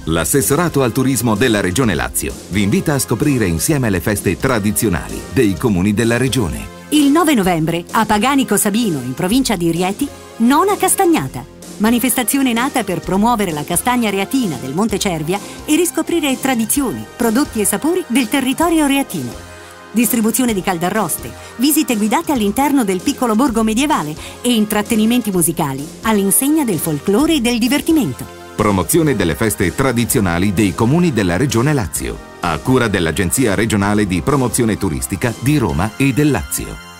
L'Assessorato al Turismo della Regione Lazio vi invita a scoprire insieme le feste tradizionali dei comuni della regione. Il 9 novembre a Paganico Sabino, in provincia di Rieti, Nona Castagnata. Manifestazione nata per promuovere la castagna reatina del Monte Cervia e riscoprire tradizioni, prodotti e sapori del territorio reatino. Distribuzione di caldarroste, visite guidate all'interno del piccolo borgo medievale e intrattenimenti musicali all'insegna del folklore e del divertimento. Promozione delle feste tradizionali dei comuni della Regione Lazio, a cura dell'Agenzia regionale di promozione turistica di Roma e del Lazio.